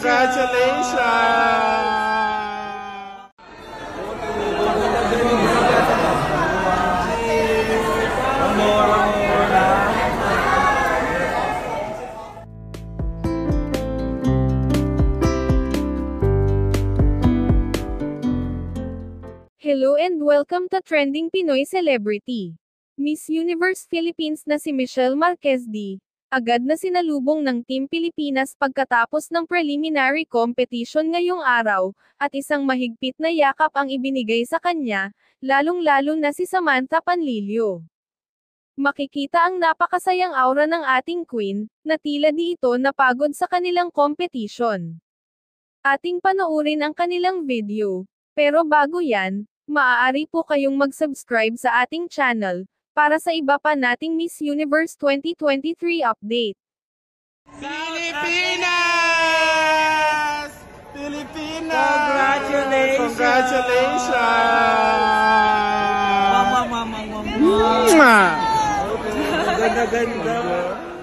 Congratulations! Hello and welcome to Trending Pinoy Celebrity. Miss Universe Philippines na si Michelle Marquez D. agad na sinalubong ng Team Pilipinas pagkatapos ng preliminary competition ngayong araw, at isang mahigpit na yakap ang ibinigay sa kanya, lalong-lalo na si Samantha Panlilio. Makikita ang napakasayang aura ng ating queen, na tila di ito napagod sa kanilang competition. Ating panoorin ang kanilang video. Pero bago yan, maaari po kayong mag-subscribe sa ating channel, para sa iba pa nating Miss Universe 2023 update. Pilipinas! Pilipinas! Congratulations! Congratulations! Mama. Ganda-ganda.